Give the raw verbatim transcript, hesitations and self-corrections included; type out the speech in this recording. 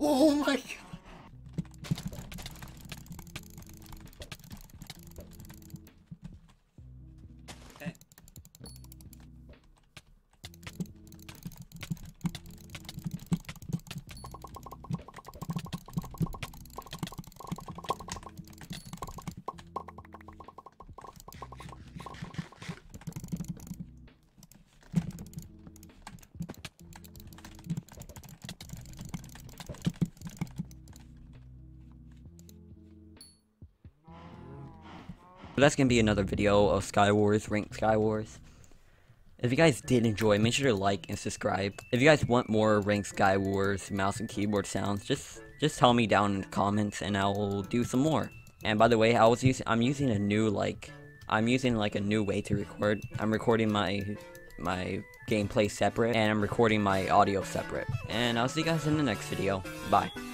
Oh my god. Okay. That's gonna be another video of Skywars, Ranked Skywars. If you guys did enjoy, make sure to like and subscribe. If you guys want more Ranked Skywars mouse and keyboard sounds, just just tell me down in the comments and I will do some more. And by the way, I was using I'm using a new like I'm using like a new way to record. I'm recording my my gameplay separate and I'm recording my audio separate. And I'll see you guys in the next video. Bye.